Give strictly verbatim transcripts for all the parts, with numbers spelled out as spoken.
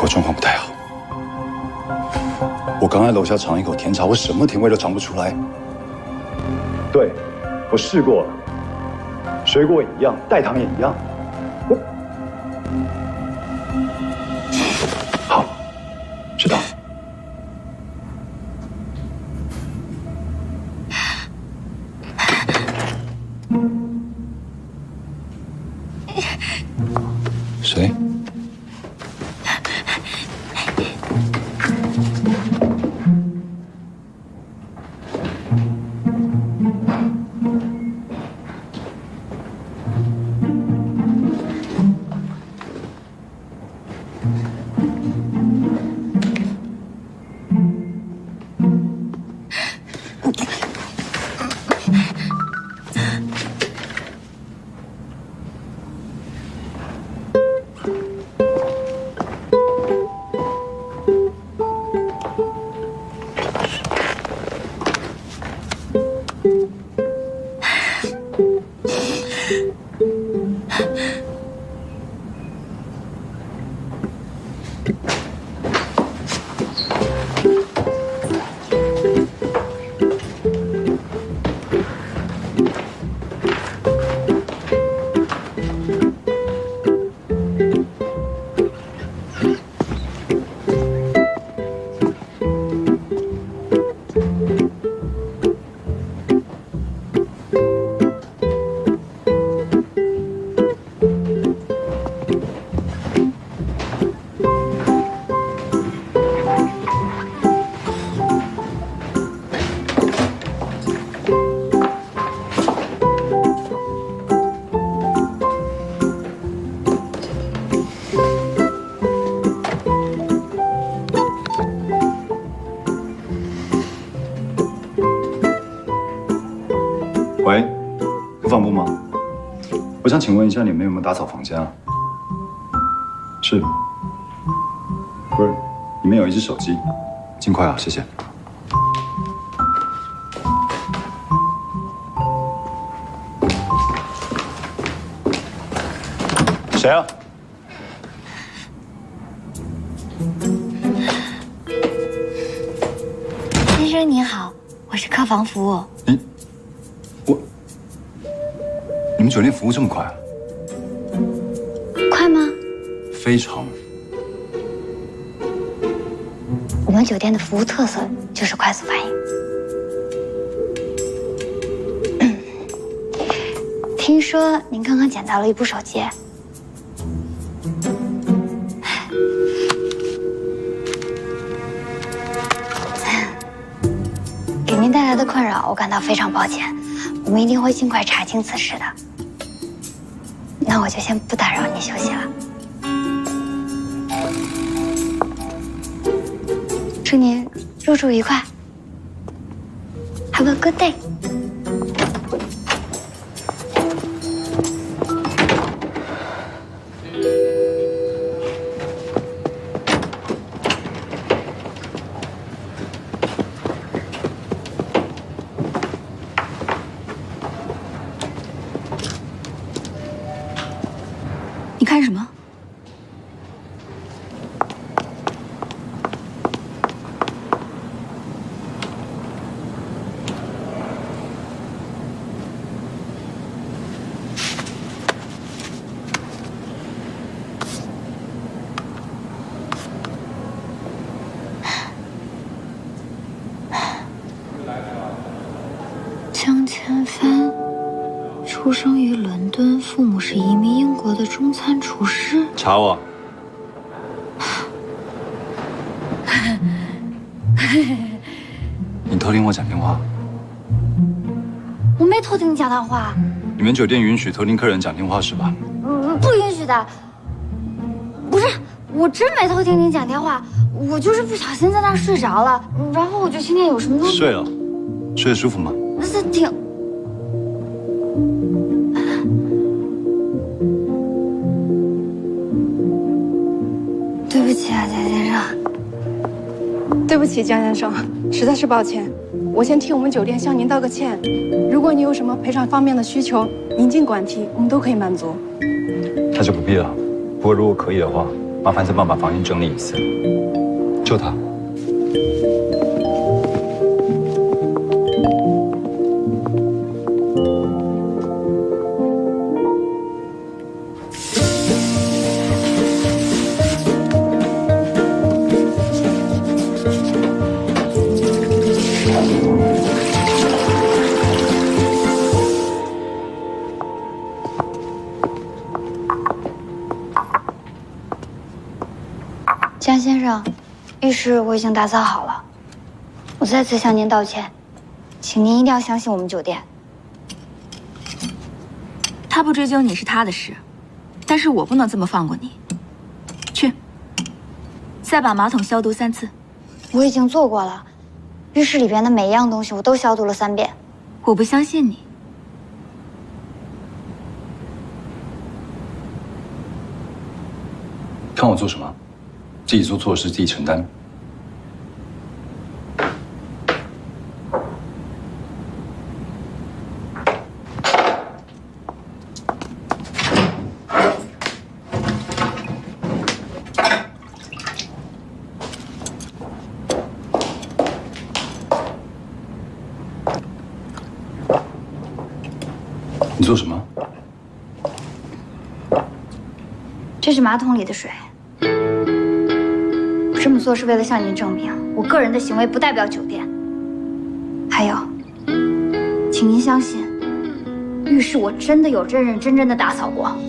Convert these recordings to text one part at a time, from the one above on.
状况不太好。我刚在楼下尝一口甜茶，我什么甜味都尝不出来。对，我试过了，水果也一样，代糖也一样。我好，知道了。 谁？喂，客房部吗？我想请问一下，你们有没有打扫房间啊？是，不是，里面有一只手机，尽快啊，谢谢。谁啊？ 先生您好，我是客房服务。 你。 你们酒店服务这么快啊？ 快吗？ 非常。 我们酒店的服务特色就是快速反应。嗯、听说您刚刚捡到了一部手机，给您带来的困扰，我感到非常抱歉。我们一定会尽快查清此事的。 那我就先不打扰你休息了，祝您入住愉快 ，Have a good day。 你看什么？江千帆。 出生于伦敦，父母是移民英国的中餐厨师。 查我！你偷听我讲电话？ 我没偷听你讲电话。 你们酒店允许偷听客人讲电话是吧？ 嗯，不允许的。不是，我真没偷听你讲电话，我就是不小心在那儿睡着了，然后我就听见有什么东西。 睡了，睡得舒服吗？ 那挺。 对不起啊，江先生。 对不起，江先生，实在是抱歉。我先替我们酒店向您道个歉。如果你有什么赔偿方面的需求，您尽管提，我们都可以满足。 那就不必了。不过如果可以的话， 麻烦再帮我把房间整理一次。就他。 江先生，浴室我已经打扫好了，我再次向您道歉，请您一定要相信我们酒店。 他不追究你是他的事，但是我不能这么放过你。去，再把马桶消毒三次。 我已经做过了，浴室里边的每一样东西我都消毒了三遍。 我不相信你。 看我做什么？自己做错事自己承担。你做什么？ 这是马桶里的水。我这么做是为了向您证明，我个人的行为不代表酒店。还有，请您相信，浴室我真的有认认真真的打扫过。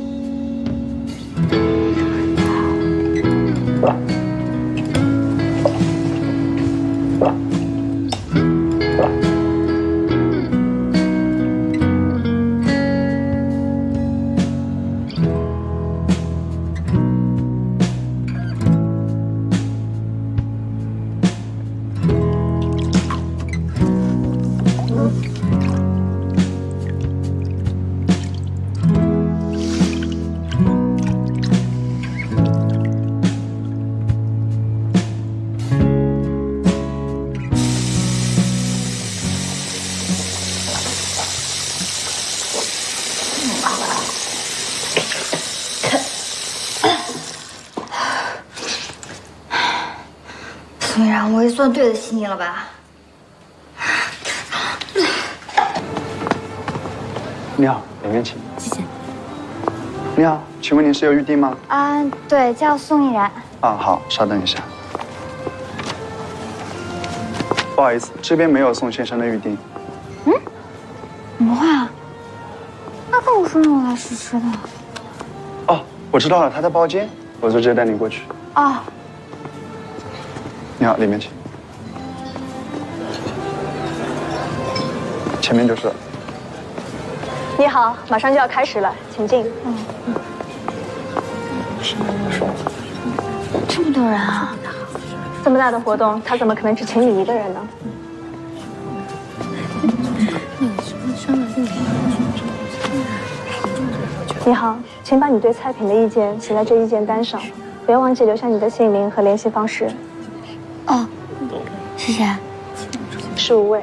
虽然我也算对得起你了吧？ 你好，里面请。 谢谢。 你好，请问您是有预定吗？ 啊，对，叫宋毅然。 啊，好，稍等一下。不好意思，这边没有宋先生的预定。 嗯？怎么会啊？他跟我说让我来试吃的。 哦，我知道了，他在包间，我就直接带你过去。 哦。 你好，里面请。前面就是了。 你好，马上就要开始了，请进。 嗯嗯。这么多人啊！ 这么大的活动，他怎么可能只请你一个人呢？你好，请把你对菜品的意见写在这意见单上，别忘记留下你的姓名和联系方式。 哦，谢谢。 十五位。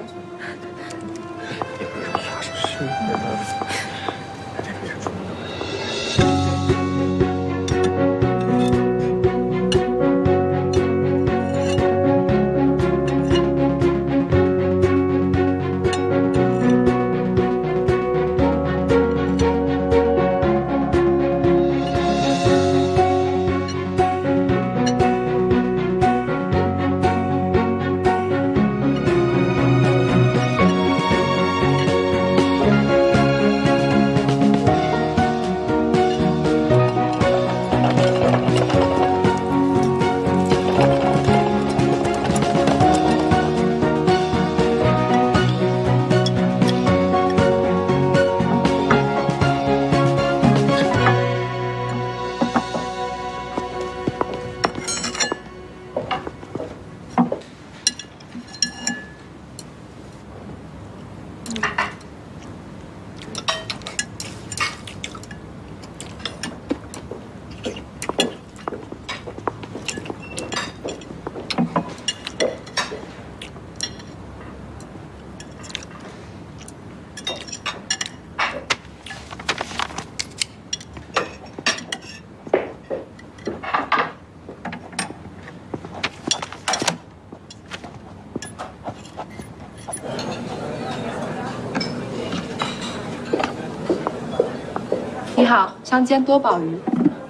你好，香煎多宝鱼。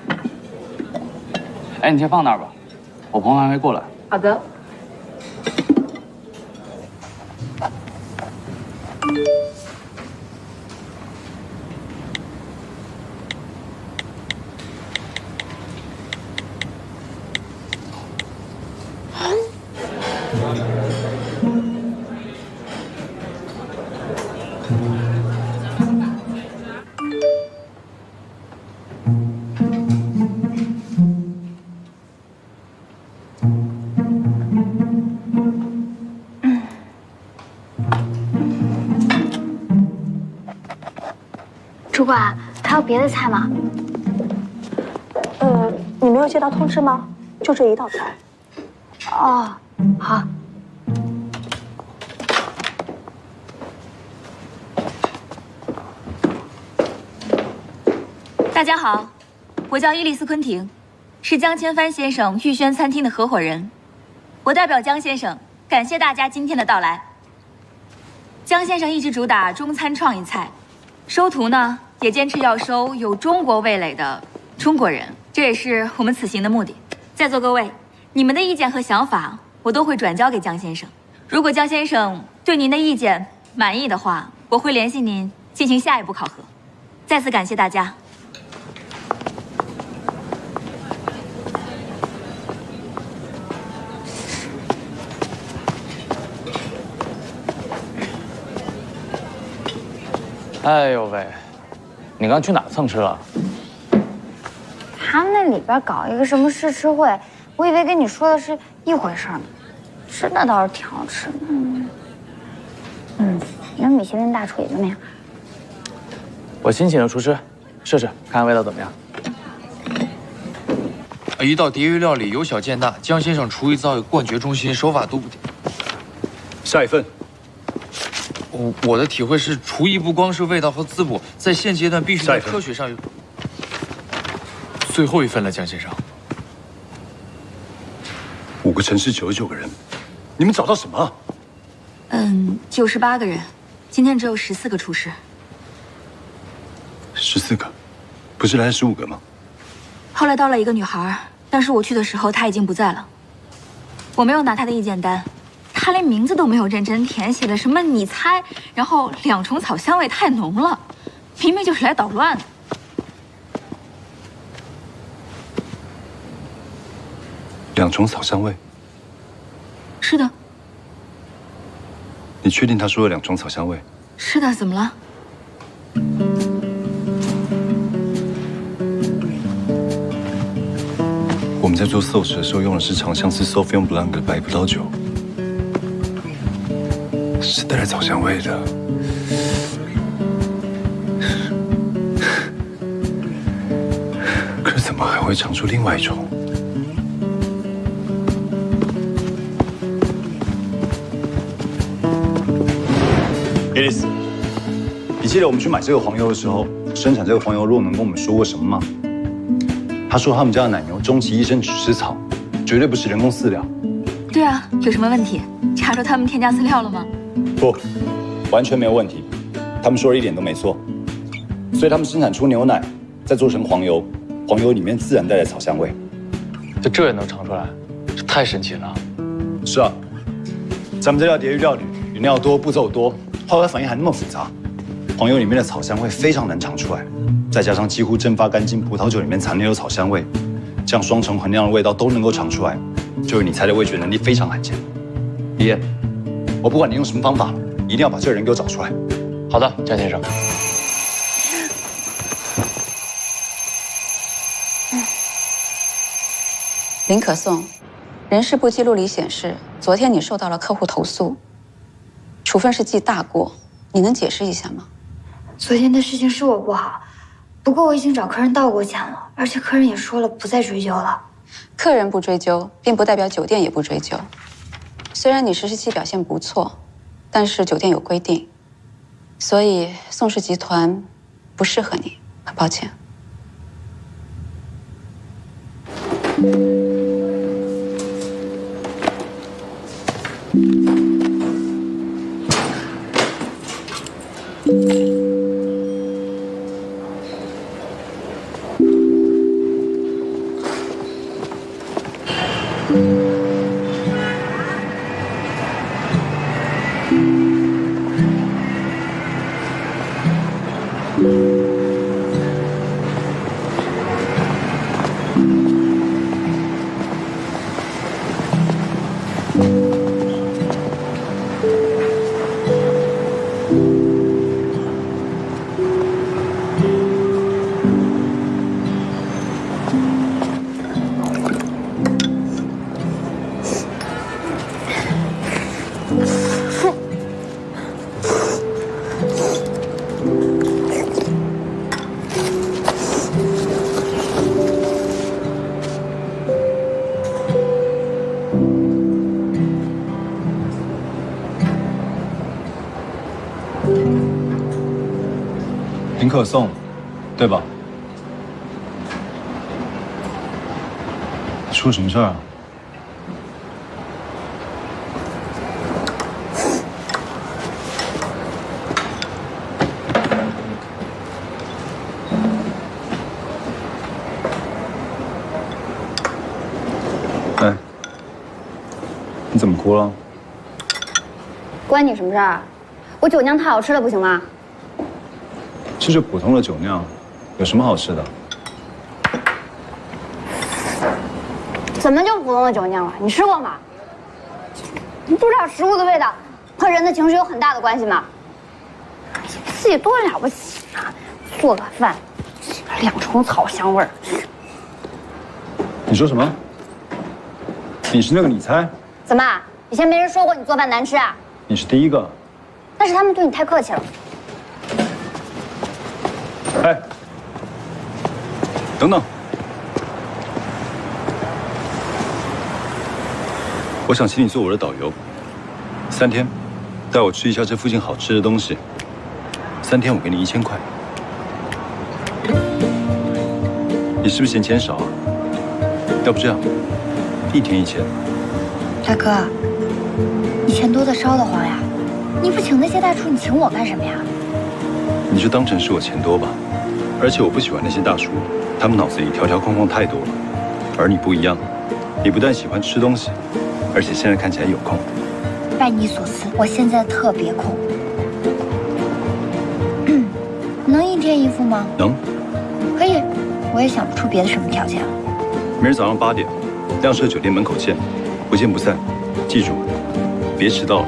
哎，你先放那儿吧，我朋友还没过来。 好的。 主管，还有别的菜吗？ 呃，你没有接到通知吗？就这一道菜。 哦，好。 大家好，我叫伊丽丝·昆廷，是江千帆先生玉轩餐厅的合伙人。我代表江先生感谢大家今天的到来。江先生一直主打中餐创意菜，收徒呢也坚持要收有中国味蕾的中国人，这也是我们此行的目的。在座各位，你们的意见和想法我都会转交给江先生。如果江先生对您的意见满意的话，我会联系您进行下一步考核。再次感谢大家。 哎呦喂，你刚去哪蹭吃了？ 他们那里边搞一个什么试吃会，我以为跟你说的是一回事呢。吃的倒是挺好吃的。嗯，嗯，那米其林大厨也就那样。 我新请的厨师，试试看看味道怎么样。 一道蝶鱼料理由小见大，江先生厨艺造诣冠绝中心，手法独不。 下一份。 我我的体会是，厨艺不光是味道和滋补，在现阶段必须在科学上有。最后一份了，江先生。 五个城市九十九个人，你们找到什么？ 嗯，九十八个人，今天只有十四个厨师。 十四个，不是来了十五个吗？ 后来到了一个女孩，但是我去的时候她已经不在了。我没有拿她的意见单。他连名字都没有认真填，写的什么你猜，然后两重草香味太浓了，明明就是来捣乱的。 两重草香味？ 是的。 你确定他说了两重草香味？ 是的，怎么了？ 我们在做 sauce 的时候用的是长相思 Sauvignon Blanc 的白葡萄酒。是带着草香味的，可是怎么还会尝出另外一种？爱丽丝，你记得我们去买这个黄油的时候，生产这个黄油肉能跟我们说过什么吗？他说他们家的奶牛终其一生只吃草，绝对不是人工饲料。 对啊，有什么问题？查出他们添加饲料了吗？ 不，完全没有问题。他们说的一点都没错。所以他们生产出牛奶，再做成黄油，黄油里面自然带着草香味。 就这也能尝出来，这太神奇了。 是啊，咱们这道蝶鱼料理原料多，步骤多，化学反应还那么复杂，黄油里面的草香味非常难尝出来。再加上几乎蒸发干净葡萄酒里面残留的草香味，这样双重衡量的味道都能够尝出来，就是你猜的味觉能力非常罕见。李燕。我不管你用什么方法，一定要把这个人给我找出来。 好的，江先生。 林可颂，人事部记录里显示，昨天你受到了客户投诉，处分是记大过，你能解释一下吗？ 昨天的事情是我不好，不过我已经找客人道过歉了，而且客人也说了不再追究了。 客人不追究，并不代表酒店也不追究。虽然你实习期表现不错，但是酒店有规定，所以宋氏集团不适合你，很抱歉。 林可颂，对吧？出了什么事儿啊？哎，你怎么哭了？ 关你什么事儿？我酒酿太好吃了，不行吗？ 这就普通的酒酿，有什么好吃的？ 怎么就普通的酒酿了？你吃过吗？你不知道食物的味道和人的情绪有很大的关系吗？自己多了不起啊！做个饭，两重草香味儿。 你说什么？你是那个你猜？ 怎么？以前没人说过你做饭难吃啊？ 你是第一个。 那是他们对你太客气了。 哎，等等，我想请你做我的导游，三天，带我吃一下这附近好吃的东西。三天我给你一千块，你是不是嫌钱少啊？要不这样，一天一千。 大哥，你钱多的烧得慌呀！你不请那些大厨，你请我干什么呀？ 你就当成是我钱多吧。而且我不喜欢那些大厨，他们脑子里条条框框太多了。而你不一样，你不但喜欢吃东西，而且现在看起来有空。 拜你所赐，我现在特别空。嗯，能一天一副吗？ 能。 可以，我也想不出别的什么条件了。 明儿早上八点，亮社酒店门口见，不见不散。记住，别迟到了。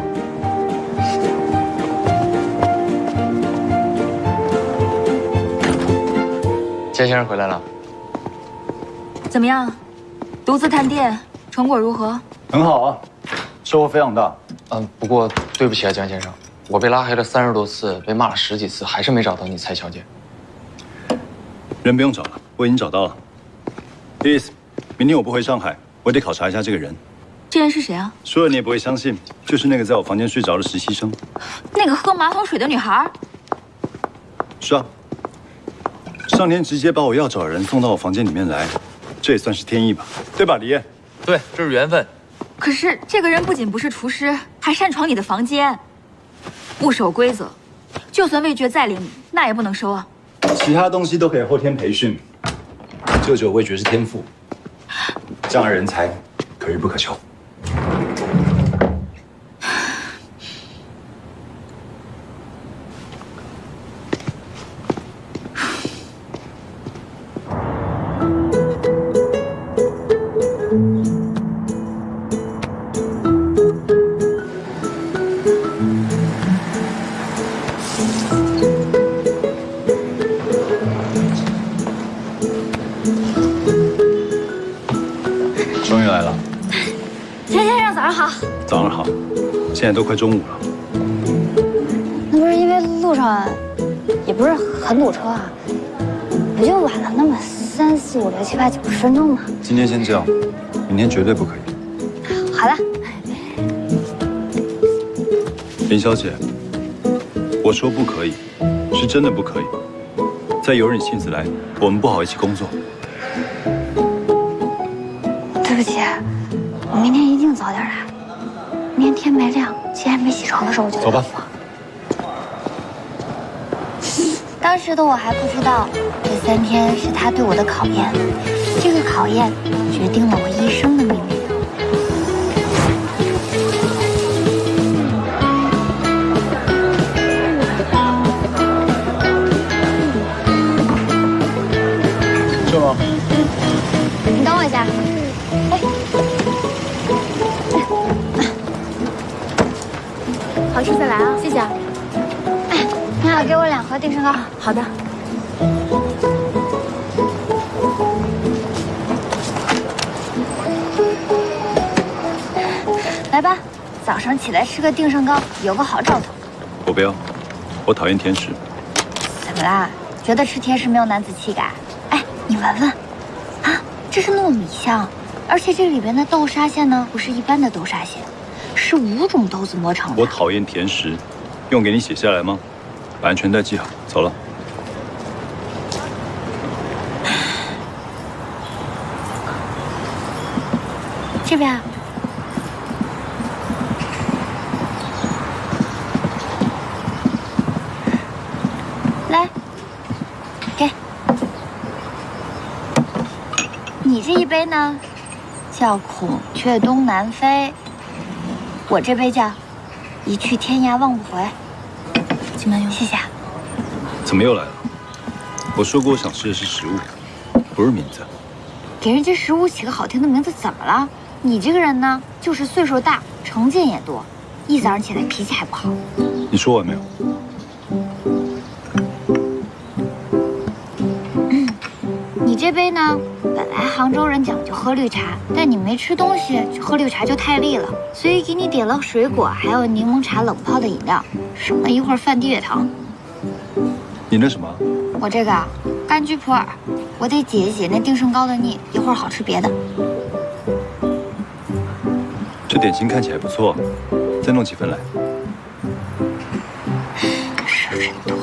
江先生回来了， 怎么样？独自探店，成果如何？ 很好啊，收获非常大。 嗯，不过对不起啊，江先生，我被拉黑了三十多次，被骂了十几次，还是没找到你蔡小姐。 人不用找了，我已经找到了。意思，明天我不回上海，我得考察一下这个人。 这人是谁啊？ 说了你也不会相信，就是那个在我房间睡着的实习生。 那个喝马桶水的女孩？ 是啊。上天直接把我要找的人送到我房间里面来，这也算是天意吧，对吧，李烨？ 对，这是缘分。 可是这个人不仅不是厨师，还擅闯你的房间，不守规则，就算味觉再灵敏，那也不能收啊。 其他东西都可以后天培训，就只有味觉是天赋，这样的人才可遇不可求。终于来了， 田先生，早上好。 早上好，现在都快中午了。 那不是因为路上也不是很堵车啊，不就晚了那么三四五六七八九十分钟吗？ 今天先这样，明天绝对不可以。 好的。 林小姐，我说不可以，是真的不可以。再有你性子来，我们不好一起工作。 对不起，我明天一定早点来。明天天没亮，鸡还没洗床的时候我就走吧。 当时的我还不知道，这三天是他对我的考验，这个考验决定了我一生的命运。 是吗？ 你等我一下。哎， 好吃再来啊！谢谢啊。 哎，你好，给我两盒定胜糕。 好的。 来吧，早上起来吃个定胜糕，有个好兆头。 我不要，我讨厌甜食。 怎么啦？觉得吃甜食没有男子气概？哎，你闻闻，啊，这是糯米香，而且这里边的豆沙馅呢，不是一般的豆沙馅，是五种豆子磨成的。 我讨厌甜食， 用给你写下来吗？把安全带系好，走了。 这边。来，给。你这一杯呢，叫孔雀东南飞。我这杯叫一去天涯望不回。请慢用，谢谢。 怎么又来了？我说过我想吃的是食物，不是名字。 给人家食物起个好听的名字怎么了？你这个人呢，就是岁数大，成见也多，一早上起来脾气还不好。 你说完没有？ 嗯，你这杯呢，本来杭州人讲究喝绿茶，但你没吃东西，喝绿茶就太腻了，所以给你点了水果，还有柠檬茶冷泡的饮料，省了一会儿犯低血糖。 你那什么？ 我这个啊，柑橘普洱，我得解一解那定胜膏的腻，一会儿好吃别的。 这点心看起来不错，再弄几份来。 事真多。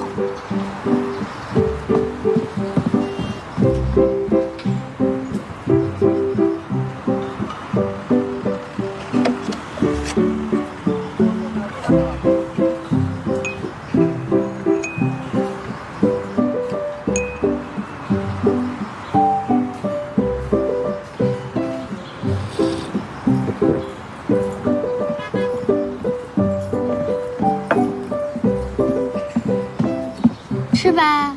是吧？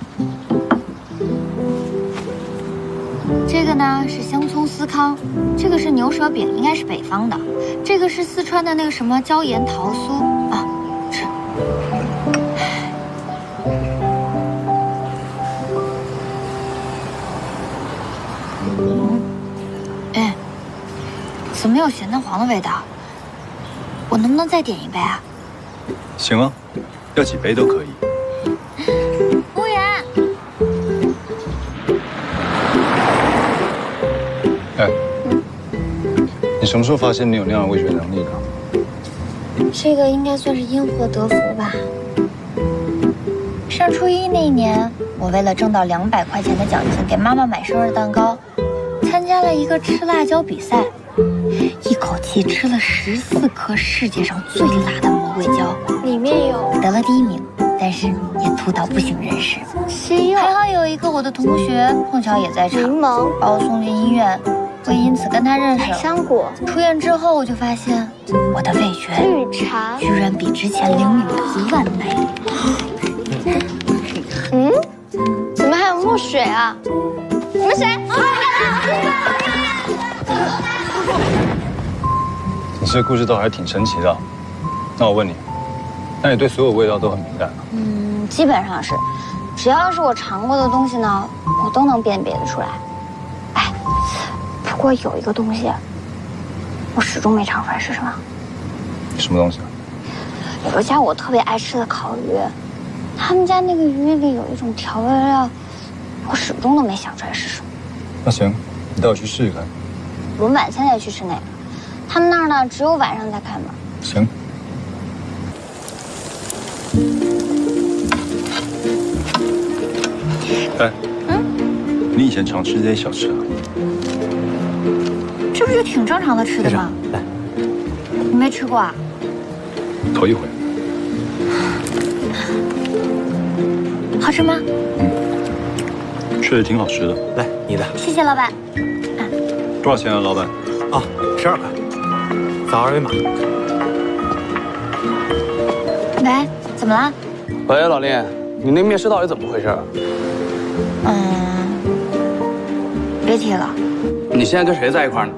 这个呢是香葱司康，这个是牛舌饼，应该是北方的。这个是四川的那个什么椒盐桃酥啊，吃。嗯，哎，怎么有咸蛋黄的味道？我能不能再点一杯啊？ 行啊，要几杯都可以。 服务员， 哎，你什么时候发现你有那样的味觉能力的？ 这个应该算是因祸得福吧。上初一那一年，我为了挣到两百块钱的奖金，给妈妈买生日蛋糕，参加了一个吃辣椒比赛，一口气吃了十四颗世界上最辣的魔鬼椒， 里面有得了第一名。但是也吐到不省人事。 西柚， 还好有一个我的同学碰巧也在场， 柠檬， 把我送进医院，我也因此跟他认识了。 百香果。 出院之后，我就发现我的味觉绿茶居然比之前灵敏了一万倍。 嗯，怎么还有墨水啊？你们谁？ 你这个故事倒还挺神奇的。那我问你，那你对所有味道都很敏感啊？ 嗯，基本上是，只要是我尝过的东西呢，我都能辨别得出来。哎，不过有一个东西，我始终没尝出来是什么。 什么东西啊？ 有一家我特别爱吃的烤鱼，他们家那个鱼里有一种调味料，我始终都没想出来是什么。 那行，你带我去试试看。 我们晚上再去吃那个，他们那儿呢只有晚上才开门。 行。哎，嗯，你以前常吃这些小吃啊？ 这不就挺正常的吃的吗？ 来， 你没吃过啊？ 头一回。 好吃吗？ 嗯，确实挺好吃的。 来，你的。 谢谢老板。 啊，多少钱啊，老板？ 啊，十二块。扫二维码。 喂，怎么了？ 喂，老林，你那面试到底怎么回事？ 嗯，别提了。 你现在跟谁在一块呢？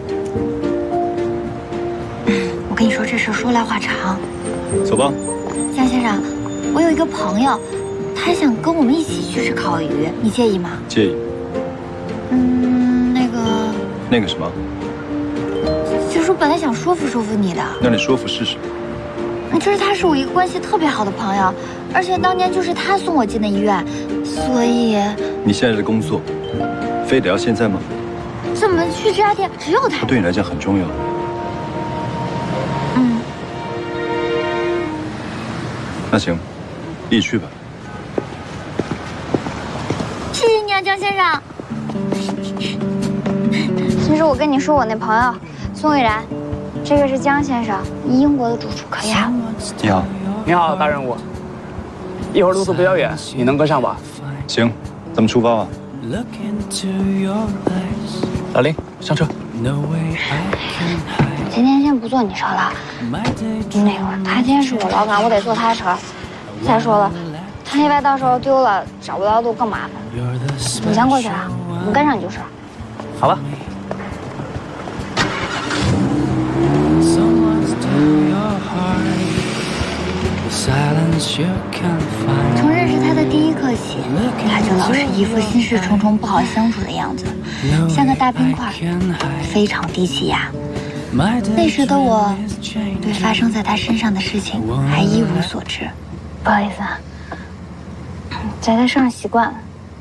我跟你说这事说来话长。 走吧。 江先生，我有一个朋友，他想跟我们一起去吃烤鱼，你介意吗？ 介意。 嗯，那个。 那个什么？ 就是我本来想说服说服你的。 那你说服试试。 就是他是我一个关系特别好的朋友，而且当年就是他送我进的医院，所以。 你现在的工作，非得要现在吗？ 怎么去这家店只有他？ 对你来讲很重要。 嗯。 那行，一起去吧。 谢谢你啊，江先生。其实我跟你说，我那朋友宋蔚然，这个是江先生，英国的主厨，可以啊。 你好， 你好，大任务。一会儿路途比较远，你能跟上吧？ 行，咱们出发吧。 老林，上车。 今天先不坐你车了，那个他今天是我老板，我得坐他车。再说了，他那边到时候丢了找不到路更麻烦。你先过去啊，我跟上你就是。 好吧。 从认识他的第一刻起，他就老是一副心事重重、不好相处的样子，像个大冰块，非常低气压。那时的我，对发生在他身上的事情还一无所知。 不好意思啊，在他身上习惯了。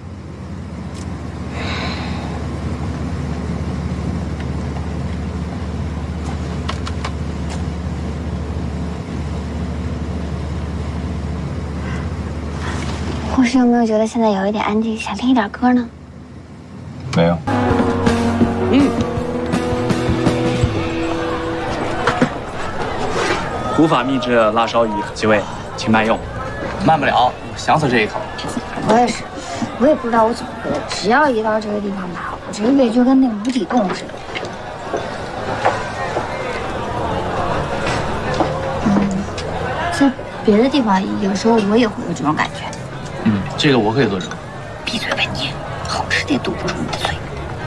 护士有没有觉得现在有一点安静，想听一点歌呢？ 没有。 嗯。 古法秘制辣烧鱼几位，请慢用。慢不了，我想死这一口。 我也是，我也不知道我怎么回的，只要一到这个地方吧，我这个胃就跟那个无底洞似的。嗯，在别的地方有时候我也会有这种感觉。 嗯，这个我可以做证。 闭嘴吧你，好吃的也堵不住你的嘴。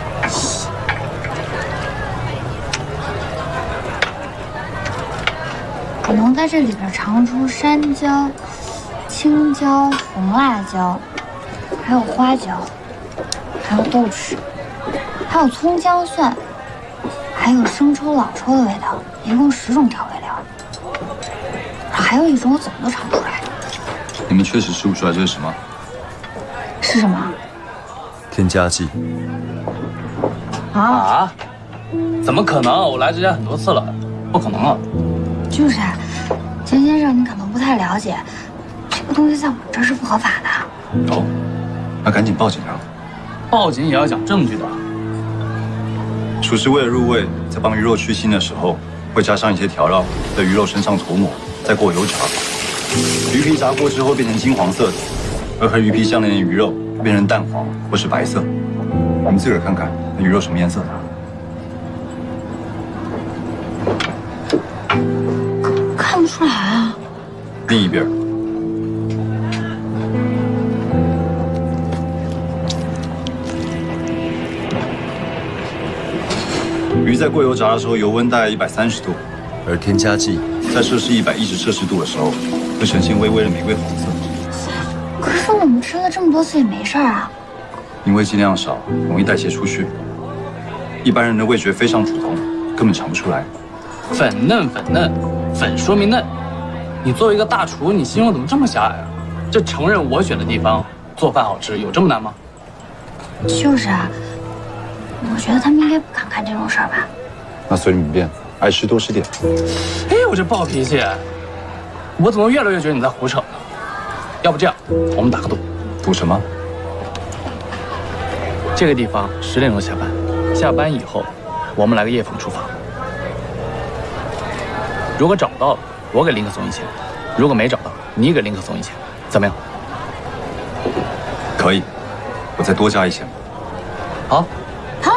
我能在这里边尝出山椒、青椒、红辣椒，还有花椒，还有豆豉，还有葱姜蒜，还有生抽、老抽的味道，一共十种调味料。还有一种我怎么都尝不出来。 你们确实吃不出来这是什么？ 是什么？ 添加剂。 啊？ 啊？怎么可能？我来这家很多次了，不可能啊！ 就是啊，江先生，你可能不太了解，这个东西在我们这儿是不合法的。 哦，那赶紧报警啊！ 报警也要讲证据的。 厨师为了入味，在帮鱼肉去腥的时候，会加上一些调料，在鱼肉身上涂抹，再过油炸。鱼皮炸过之后变成金黄色的，而和鱼皮相连的鱼肉变成淡黄或是白色。你们自个儿看看，那鱼肉什么颜色的？ 看不出来啊。 另一边。鱼在过油炸的时候，油温大概一百三十度，而添加剂在摄氏一百一十摄氏度的时候，会呈现微微的玫瑰黄色。 可是我们吃了这么多次也没事啊。 因为剂量少，容易代谢出去。一般人的味觉非常普通，根本尝不出来。 粉嫩粉嫩，粉说明嫩。你作为一个大厨，你心胸怎么这么狭隘啊？这承认我选的地方做饭好吃，有这么难吗？ 就是啊，我觉得他们应该不敢干这种事儿吧。 那随你们便，爱吃多吃点。 哎，我这暴脾气，我怎么越来越觉得你在胡扯呢？要不这样，我们打个赌。 赌什么？ 这个地方十点钟下班，下班以后，我们来个夜访厨房。如果找到了，我给林克松一千；如果没找到，你给林克松一千，怎么样？ 可以，我再多加一千。 好。 好。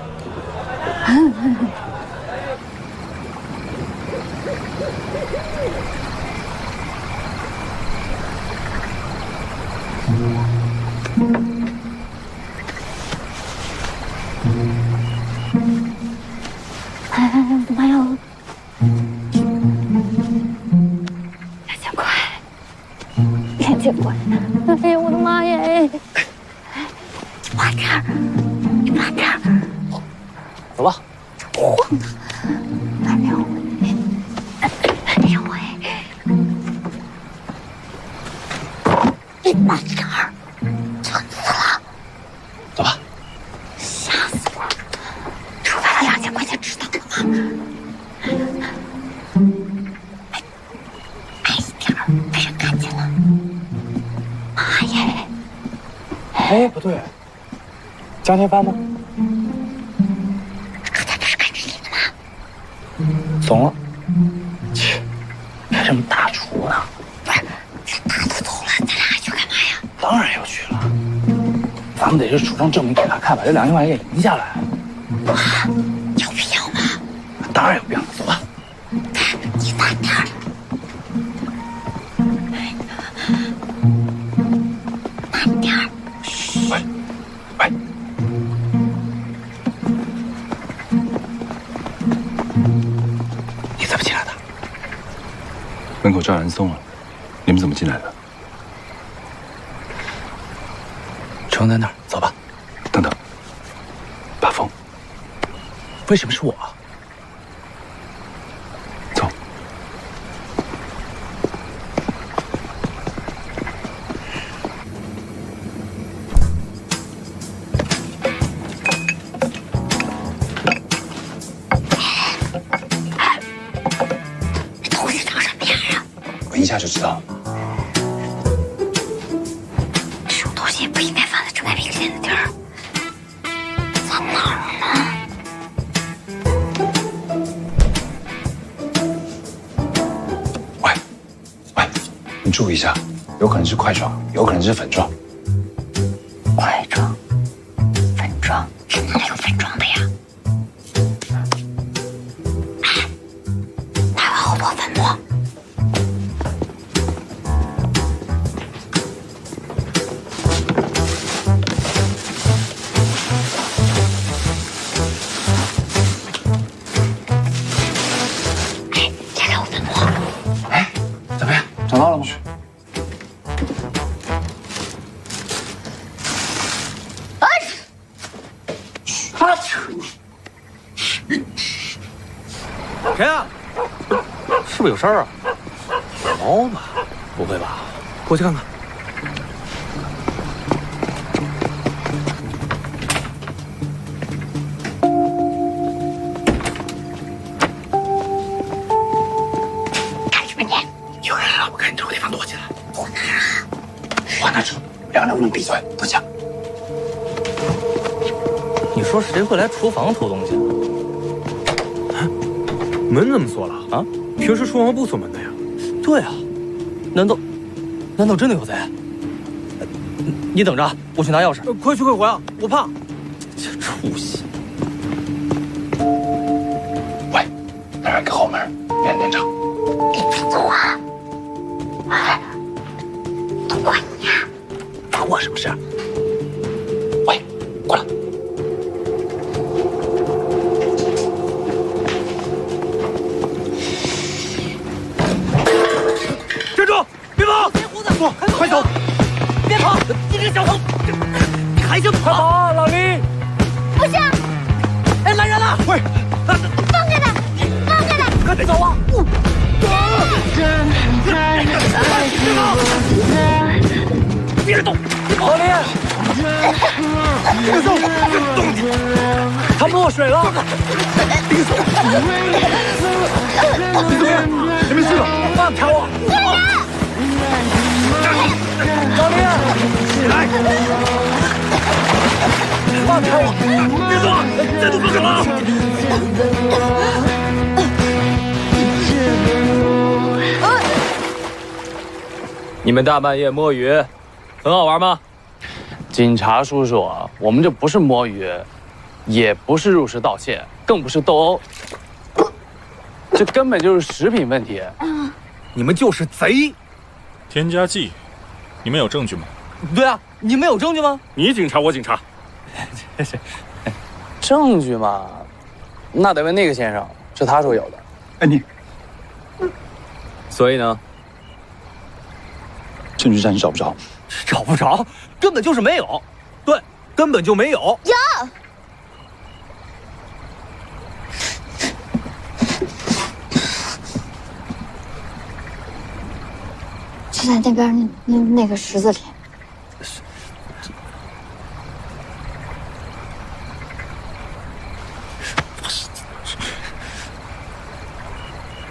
哎呦，两千块，两千块！哎呀，我的妈呀！哎，你慢点儿，你慢点儿， 走吧。 晃的，慢点儿，哎呀喂，你慢点儿，蠢死了！ 走吧。 吓死我！出卖了两千块钱，知道了吗？哎，慢一点儿，别人看见。 哎，不对，江天帆呢？ 刚才不是跟着你的吗？ 怂了。切，还什么大厨呢？ 不是，这大都走了，咱俩还去干嘛呀？ 当然要去了，咱们得是处张证明给他看，把这两千块钱给赢下来。 啊，有必要吗？ 当然有必要了，走吧。 你慢点儿。慢点儿。 喂，喂。 你怎么进来的？ 门口叫人送了，你们怎么进来的？ 车在那儿，走吧。 等等，把风。 为什么是我？ 走。 这东西长什么样啊？ 闻一下就知道。 这种东西也不应该放在这么明显的地儿。在哪儿呢？ 喂，喂，你注意一下，有可能是块状，有可能是粉状。 块状、粉状，这哪里有粉状的呀？哎，台湾好不好粉末？ 找到了吗？ 啊！ 啊！谁啊？是不是有事儿啊？猫吧？不会吧？过去看看。 干什么你？ 有人了，我赶紧找个地方躲起来。 躲哪儿啊？ 往那扯，两人能不能闭嘴？不讲。 你说谁会来厨房偷东西啊？门怎么锁了啊？平时厨房不锁门的呀？ 对啊，难道难道真的有贼？你等着，我去拿钥匙。 呃、快去快回啊！我怕。 这出息！ 喂，那儿有个后门，免店长。 你别走啊！哎，都怪你啊！ 关我什么事？ 喂，过来。 站住！别跑！ 别胡子！ 不，快走！ 别跑！你这个小偷！你还想跑？ 啊，老李！ 不行！ 哎，来人了！ 喂， 放开他！放开他！ 快别走啊！别动！老李，别动！别动你！他们落水了！别走！你怎么样？你没事吧？放开我！老李，起来！放开我！别动！再动不可了！ 你们大半夜摸鱼，很好玩吗？ 警察叔叔，我们这不是摸鱼，也不是入室盗窃，更不是斗殴，这根本就是食品问题。 你们就是贼！ 添加剂，你们有证据吗？ 对啊，你们有证据吗？ 你警察，我警察。 证据嘛，那得问那个先生，是他说有的。 哎，你， 所以呢？ 证据暂时找不着， 找不着，根本就是没有。 对，根本就没有。 有。 就在那边那那那个池子里。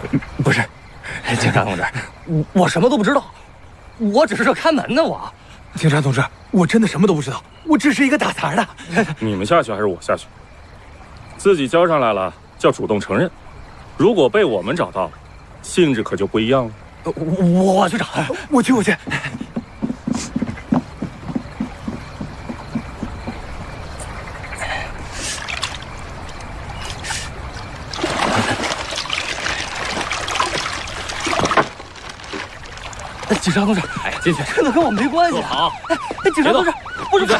不是，警察同志，我什么都不知道，我只是这看门的我。 警察同志，我真的什么都不知道，我只是一个打杂的。 你们下去还是我下去？自己交上来了，叫主动承认。如果被我们找到，性质可就不一样了。 我我去找，我去我去。警察同志， 哎，进去， 这个跟我没关系。 好， 哎，警察同志，不是。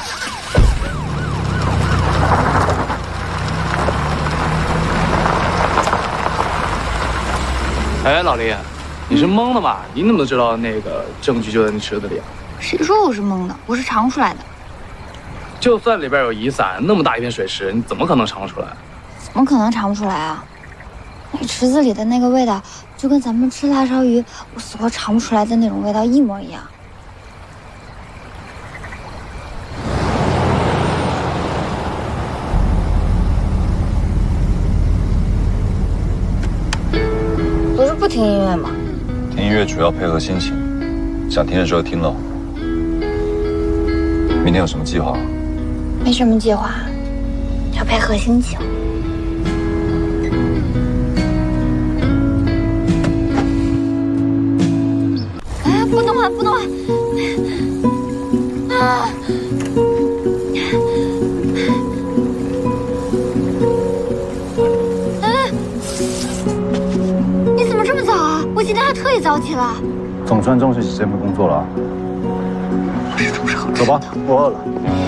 哎，老李，你是蒙的吧？你怎么能知道那个证据就在那池子里啊？ 谁说我是蒙的？我是尝出来的。 就算里边有乙散，那么大一片水池，你怎么可能尝出来？ 怎么可能尝不出来啊？那池子里的那个味道，就跟咱们吃辣烧鱼，我死活尝不出来的那种味道一模一样。不是不听音乐吗？ 听音乐主要配合心情，想听的时候听喽。明天有什么计划？ 没什么计划，要配合心情。哎，不能玩，不能玩！啊！哎，你怎么这么早啊？我今天还特意早起了。 总算重视起这份工作了啊！ 我是厨师好吃。 走吧，我饿了。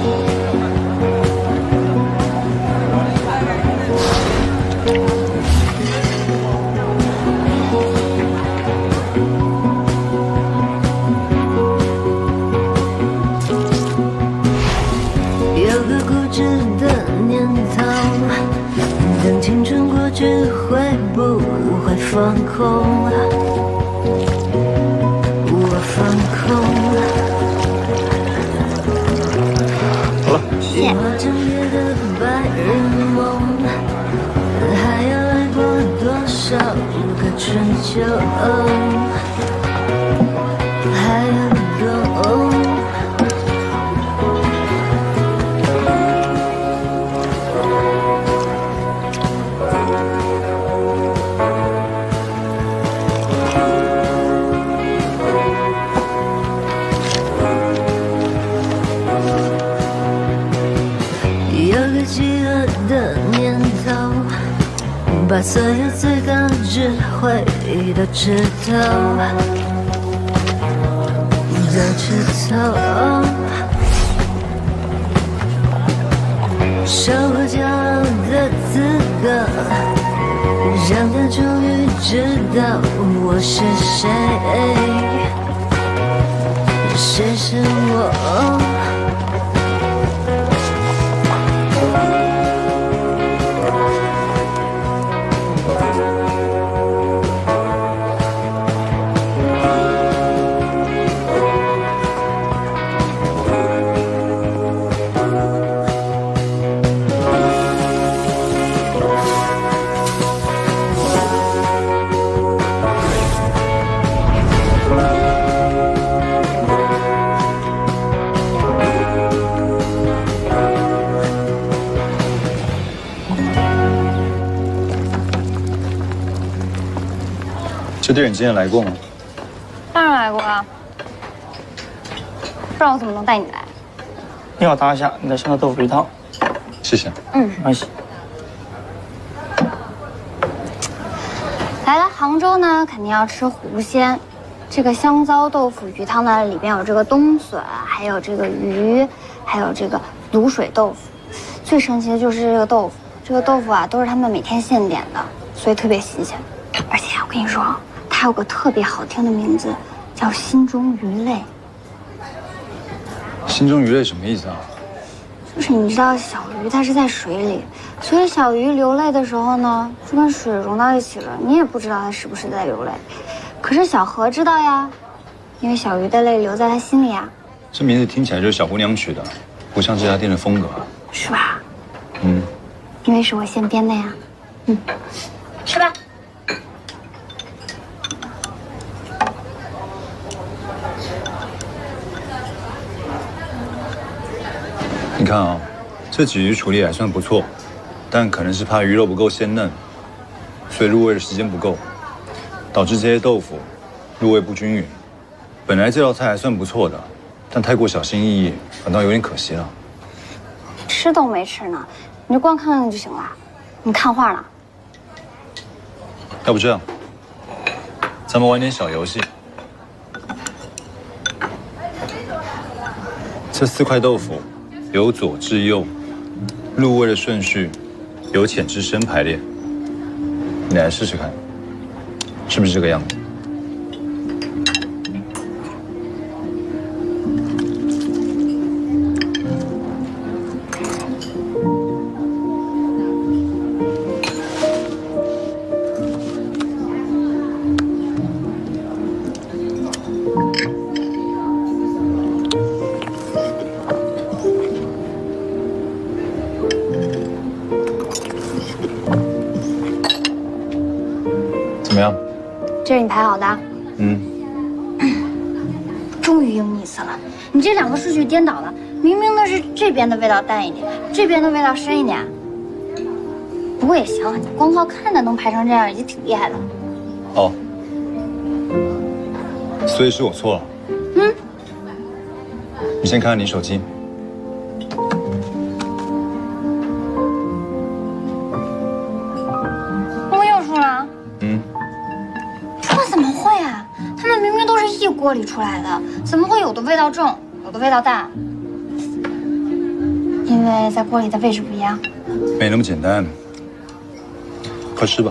有个固执的念头，等青春过去会不会放空？我放空。 好了， 谢谢。白日梦，还要来过多少个春秋？还要懂。把所有最高智慧都吃透，都吃透。守护骄傲的资格，让他终于知道我是谁，谁是我。 这店你之前来过吗？ 当然来过啊，不然我怎么能带你来？ 你好，大虾，你的香菜豆腐鱼汤。 谢谢。 嗯， 没关系。 来了杭州呢，肯定要吃狐仙。这个香糟豆腐鱼汤呢，里边有这个冬笋，还有这个鱼，还有这个卤水豆腐。最神奇的就是这个豆腐，这个豆腐啊，都是他们每天现点的，所以特别新鲜。而且我跟你说，它有个特别好听的名字，叫心中鱼类。 心中鱼类什么意思啊？ 就是你知道小鱼它是在水里，所以小鱼流泪的时候呢，就跟水融到一起了，你也不知道它是不是在流泪。可是小河知道呀，因为小鱼的泪流在它心里啊。 这名字听起来就是小姑娘取的，不像这家店的风格。 是吧？ 嗯， 因为是我现编的呀。嗯，吃吧。 你看啊，这鲫鱼处理还算不错，但可能是怕鱼肉不够鲜嫩，所以入味的时间不够，导致这些豆腐入味不均匀。本来这道菜还算不错的，但太过小心翼翼，反倒有点可惜了。 吃都没吃呢，你就光看看就行了。你看画呢？ 要不这样，咱们玩点小游戏。这四块豆腐由左至右，入味的顺序由浅至深排列。你来试试看，是不是这个样子？怎么样？ 这是你排好的？ 嗯。 终于有你一次了，你这两个顺序颠倒了，明明的是这边的味道淡一点，这边的味道深一点。不过也行，你光靠看的能排成这样，已经挺厉害的。 哦，所以是我错了。 嗯。 你先看看你手机。 我又输了。 嗯。 这怎么会啊？他们明明都是一锅里出来的，怎么会有的味道重，有的味道淡？因为在锅里的位置不一样。 没那么简单，快吃吧。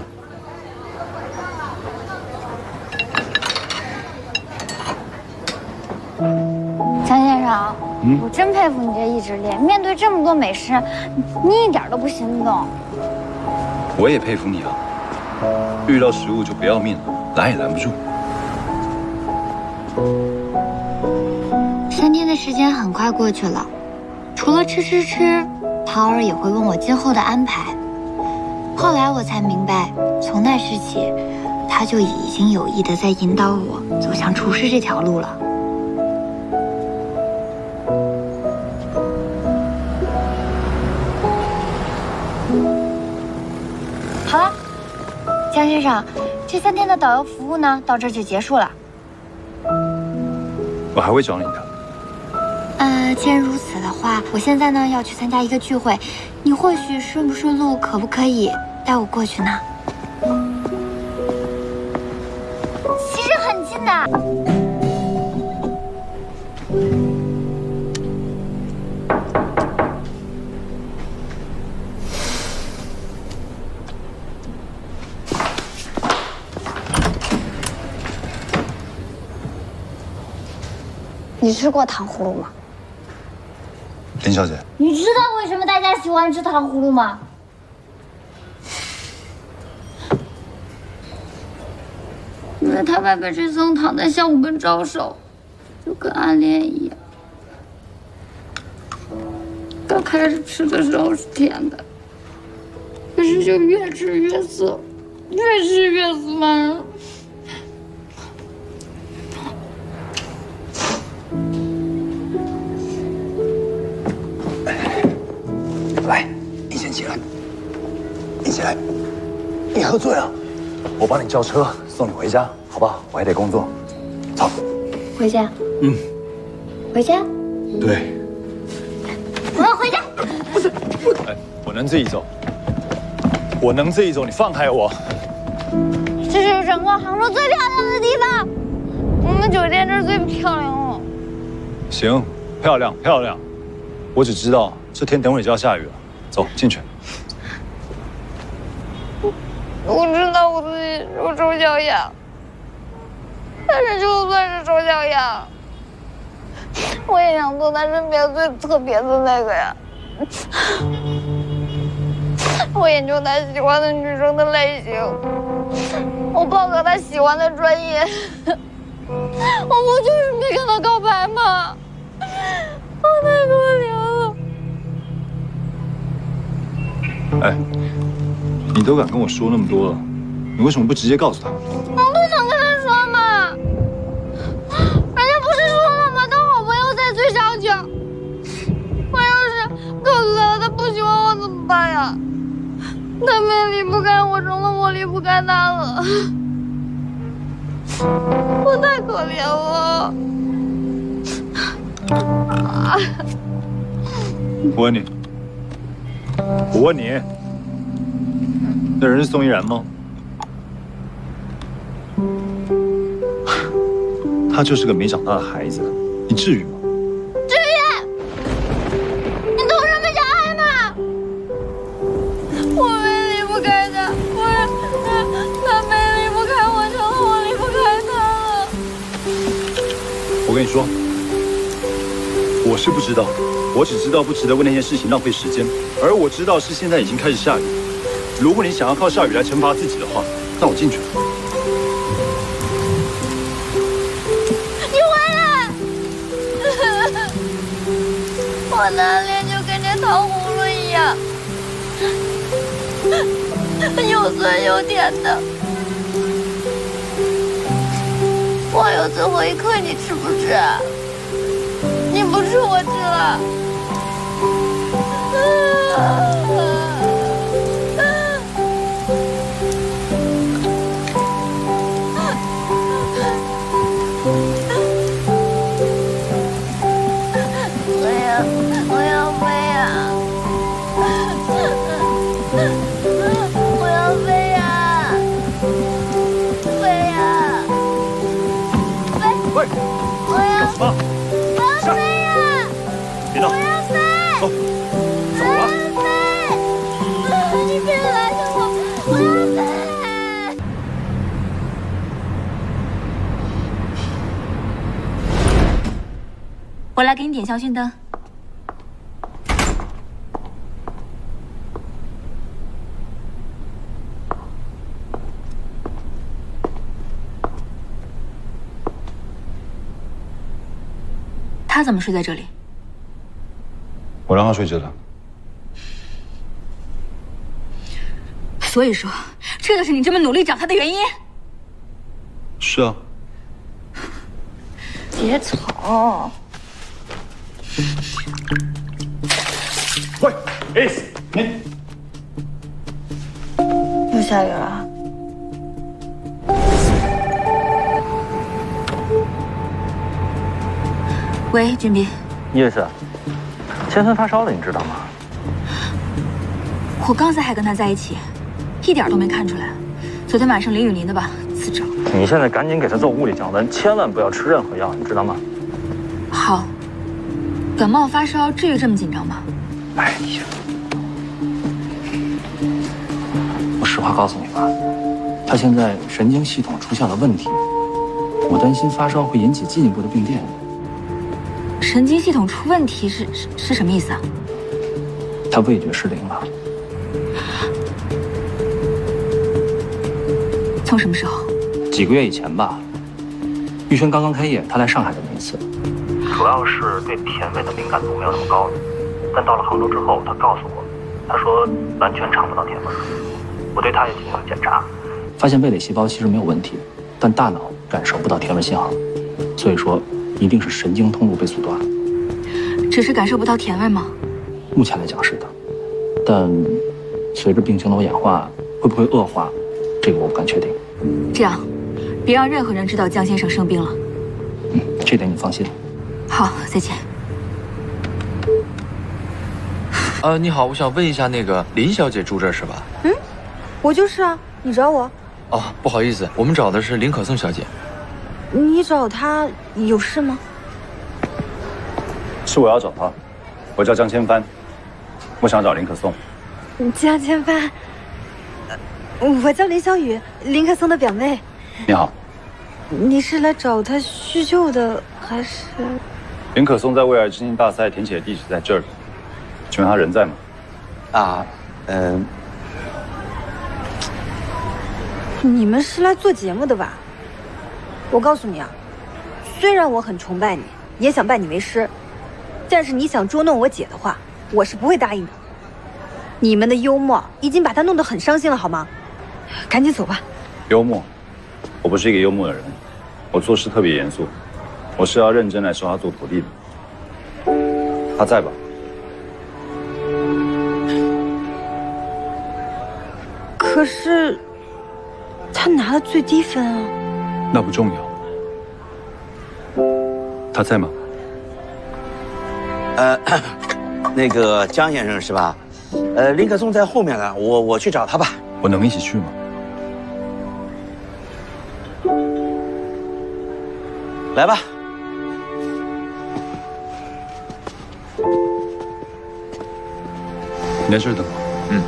江先生， 嗯， 我真佩服你这意志力，面对这么多美食，你一点都不心动。 我也佩服你啊，遇到食物就不要命了，拦也拦不住。 三天的时间很快过去了，除了吃吃吃，桃儿也会问我今后的安排。后来我才明白，从那时起，他就已经有意的在引导我走向厨师这条路了。好了，江先生，这三天的导游服务呢，到这就结束了。 我还会找你的。 呃，既然如此的话，我现在呢要去参加一个聚会，你或许顺不顺路，可不可以带我过去呢？其实很近的。 你吃过糖葫芦吗？ 林小姐， 你知道为什么大家喜欢吃糖葫芦吗？因为它外边这层糖在向我们招手，就跟暗恋一样。刚开始吃的时候是甜的，可是就越吃越涩，越吃越酸。 来，你先起来，你起来，你喝醉了，我帮你叫车送你回家，好不好？我还得工作，走。 回家？ 嗯。 回家？ 对。 我要回家。 不是，哎，我能自己走，我能自己走，你放开我。 这是整个杭州最漂亮的地方，我们酒店这儿最漂亮了。 行，漂亮漂亮，我只知道这天等会就要下雨了，走进去。 我知道我自己是丑小鸭，但是就算是丑小鸭，我也想做他身边最特别的那个呀。我研究他喜欢的女生的类型，我报考他喜欢的专业，我不就是没跟他告白吗？我太可怜了。 哎，你都敢跟我说那么多了，你为什么不直接告诉他？ 我不想跟他说嘛，人家不是说了吗？当好朋友再最长久。我要是他们离不开我，成了我离不开他了。我太可怜了。 我问你，我问你，那人是宋依然吗？他就是个没长大的孩子，你至于吗？ 至于？你图什么想害他？我没离不开他，我他没离不开我，成了我离不开他了。 我跟你说，我是不知道，我只知道不值得为那件事情浪费时间，而我知道是现在已经开始下雨。如果你想要靠下雨来惩罚自己的话，那我进去了。 你回来！我的脸就跟这糖葫芦一样，又酸又甜的。我有最后一颗，你吃不吃？你不吃，我吃了。我要，我要飞呀！我要飞呀！飞呀！飞！ 喂， 我要， 干什么？ 我要飞呀！ 别闹！ 我要飞！ 走，走啊！ 飞！你别拦着我！我要飞！ 我来给你点香薰灯。他怎么睡在这里？ 我让他睡这的。 所以说，这就是你这么努力找他的原因。 是啊。 别吵！ 喂 ，Ace， 你又下雨了。 喂，俊斌。 叶子，千帆发烧了，你知道吗？ 我刚才还跟他在一起，一点都没看出来。昨天晚上淋雨淋的吧，自找。 你现在赶紧给他做物理降温，千万不要吃任何药，你知道吗？ 好。感冒发烧至于这么紧张吗？ 哎呀，我实话告诉你吧，他现在神经系统出现了问题，我担心发烧会引起进一步的病变。 神经系统出问题是是是什么意思啊？ 他味觉失灵了。 从什么时候？ 几个月以前吧。玉轩刚刚开业，他来上海的那一次。主要是对甜味的敏感度没有那么高，但到了杭州之后，他告诉我，他说完全尝不到甜味。我对他也进行了检查，发现味蕾细胞其实没有问题，但大脑感受不到甜味信号，所以说一定是神经通路被阻断了。 只是感受不到甜味吗？ 目前来讲是的，但随着病情的演化，会不会恶化，这个我不敢确定。 这样，别让任何人知道江先生生病了。 嗯，这点你放心。 好，再见。 呃，你好，我想问一下，那个林小姐住这儿是吧？ 嗯，我就是啊，你找我？ 哦，不好意思，我们找的是林可颂小姐。 你找她有事吗？ 是我要找他，我叫江千帆，我想找林可颂。 江千帆，我叫林小雨，林可颂的表妹。 你好。 你是来找他叙旧的，还是？ 林可颂在为爱之心大赛填写的地址在这儿，请问他人在吗？ 啊，嗯、 呃。你们是来做节目的吧？我告诉你啊，虽然我很崇拜你，也想拜你为师，但是你想捉弄我姐的话，我是不会答应的。你们的幽默已经把她弄得很伤心了，好吗？赶紧走吧。 幽默？我不是一个幽默的人，我做事特别严肃。我是要认真来收他做徒弟的。他在吧？ 可是他拿了最低分啊。 那不重要。他在吗？ 呃，那个江先生是吧？呃，林可颂在后面呢，我我去找他吧。 我能一起去吗？ 来吧。 你在这儿等我。 嗯。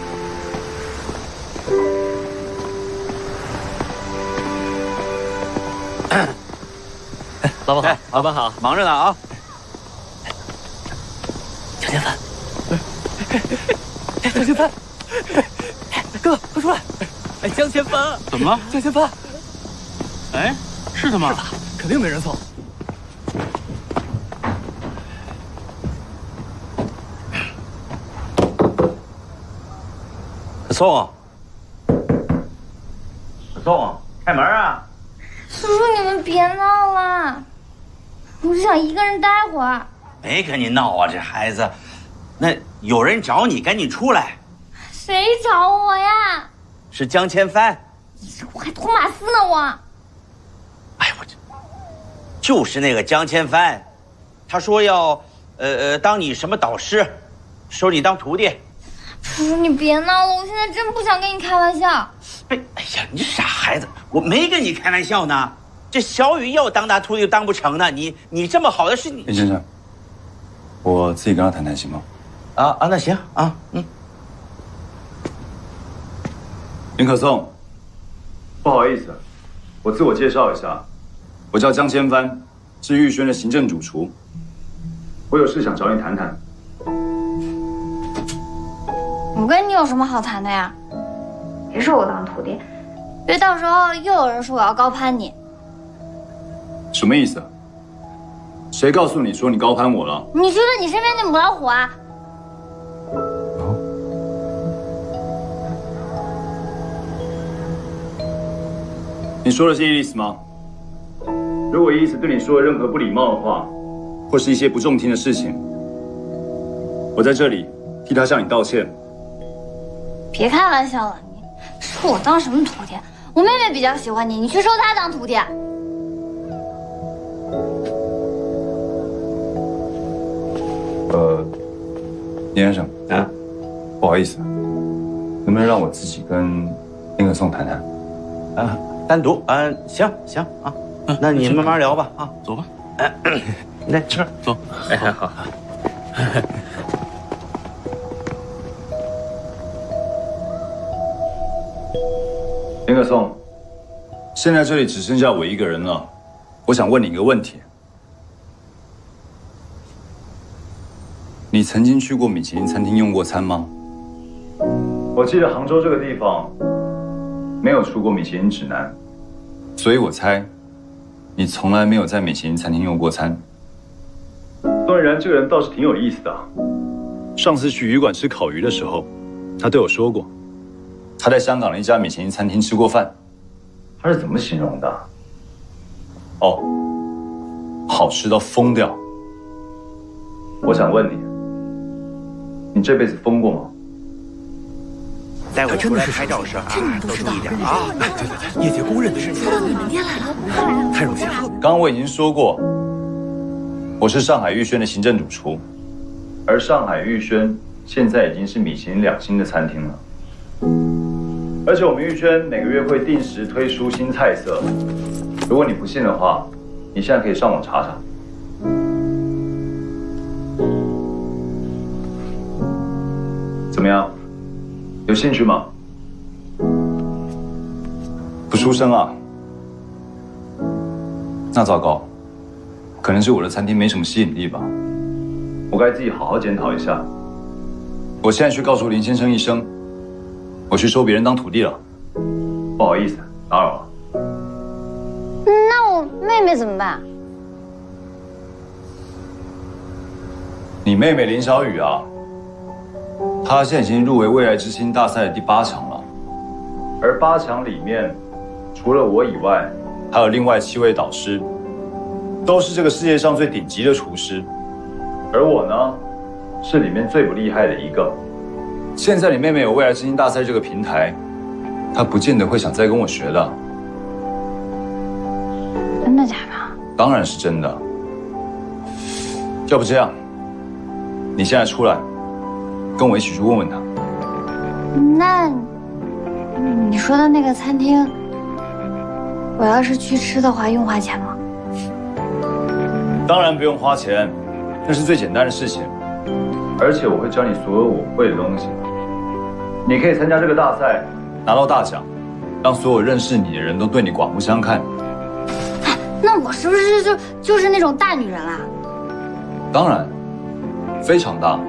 哎，老板好，老板好， 忙着呢啊。 江千帆，哎，江千帆，哥，快出来！哎，江千帆， 怎么了？ 江千帆， 哎，是他吗？ 肯定没人送。 可颂，可颂，开门啊！ 叔叔，你们别闹了，我只想一个人待会儿。 没跟你闹啊，这孩子。那有人找你，赶紧出来。 谁找我呀？ 是江千帆。 我还托马斯呢，我。 哎我这，就是那个江千帆，他说要，呃呃，当你什么导师，收你当徒弟。 叔叔，你别闹了，我现在真不想跟你开玩笑。 哎哎呀，你傻孩子，我没跟你开玩笑呢。这小雨要当他徒弟都当不成呢。你你这么好的事，你林先生，我自己跟他谈谈行吗？ 啊啊，那行啊，嗯。 林可颂，不好意思，我自我介绍一下，我叫江千帆，是玉轩的行政主厨。我有事想找你谈谈。 我跟你有什么好谈的呀？别收我当徒弟，别到时候又有人说我要高攀你。 什么意思？谁告诉你说你高攀我了？ 你说说你身边那母老虎啊！ 你说的是意思吗？如果意思对你说了任何不礼貌的话，或是一些不中听的事情，我在这里替他向你道歉。 别开玩笑了，你收我当什么徒弟？我妹妹比较喜欢你，你去收她当徒弟。 呃，林先生啊，不好意思，能不能让我自己跟林可颂谈谈？ 啊，单独啊，行行啊，那你慢慢聊吧啊， 走吧。 来吃饭， 走。哎，好。 林可颂，现在这里只剩下我一个人了，我想问你一个问题：你曾经去过米其林餐厅用过餐吗？我记得杭州这个地方没有出过米其林指南，所以我猜你从来没有在米其林餐厅用过餐。段然这个人倒是挺有意思的，上次去鱼馆吃烤鱼的时候，他对我说过，他在香港的一家米其林餐厅吃过饭。他是怎么形容的？哦，好吃到疯掉。我想问你，你这辈子疯过吗？ 待会出来拍照时啊，都注意点啊！ 对对对，业界公认的事情。 你们爹来了， 太荣幸了。刚刚我已经说过，我是上海玉轩的行政主厨，而上海玉轩现在已经是米其林两星的餐厅了。而且我们玉轩每个月会定时推出新菜色，如果你不信的话，你现在可以上网查查。怎么样？有兴趣吗？不出声啊？那糟糕，可能是我的餐厅没什么吸引力吧。我该自己好好检讨一下。我现在去告诉林先生一声，我去收别人当徒弟了。不好意思，打扰了。 那我妹妹怎么办？ 你妹妹林小雨啊，她现在已经入围未来之星大赛的第八强了。而八强里面，除了我以外，还有另外七位导师，都是这个世界上最顶级的厨师。而我呢，是里面最不厉害的一个。现在你妹妹有未来之星大赛这个平台， 他不见得会想再跟我学的。 真的假的？ 当然是真的。要不这样，你现在出来，跟我一起去问问他。 那，你说的那个餐厅，我要是去吃的话，用花钱吗？ 当然不用花钱，那是最简单的事情。而且我会教你所有我会的东西。你可以参加这个大赛，拿到大奖，让所有认识你的人都对你刮目相看。 那我是不是就就是那种大女人啦？ 当然，非常大。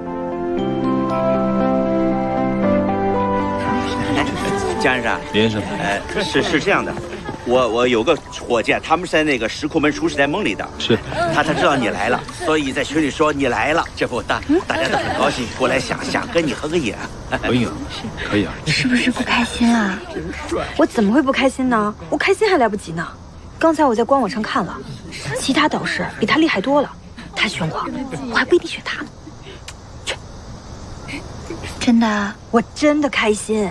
江先生， 林先生， 呃，是是这样的，我我有个伙计，他们是在那个石库门厨师在梦里的， 是， 他他知道你来了，所以在群里说你来了，这不大大家都很高兴，过来想想跟你合个影。 合影，可以啊。 是不是不开心啊？我怎么会不开心呢？我开心还来不及呢。刚才我在官网上看了，其他导师比他厉害多了，他选我，我还不一定选他呢。去，真的，我真的开心。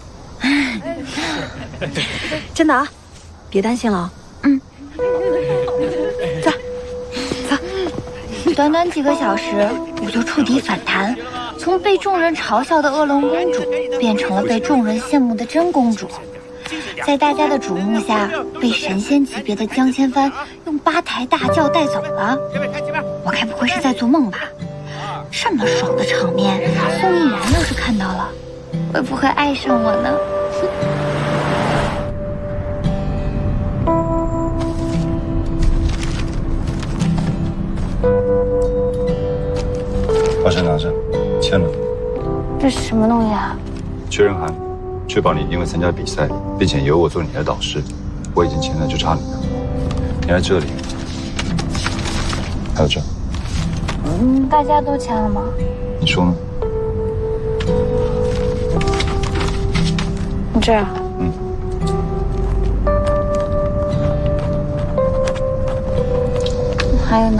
真的啊，别担心了。嗯，走，走。 短短几个小时，我就触底反弹，从被众人嘲笑的恶龙公主，变成了被众人羡慕的真公主。在大家的瞩目下，被神仙级别的江千帆用八抬大轿带走了。我该不会是在做梦吧？这么爽的场面，宋逸然要是看到了，会不会爱上我呢？ 把证拿着，签了。 这是什么东西啊？ 确认函，确保你一定会参加比赛，并且由我做你的导师。我已经签了，就差你了。你在这里，还有这。 嗯，大家都签了吗？ 你说呢？ 你这儿。 嗯。 还有呢？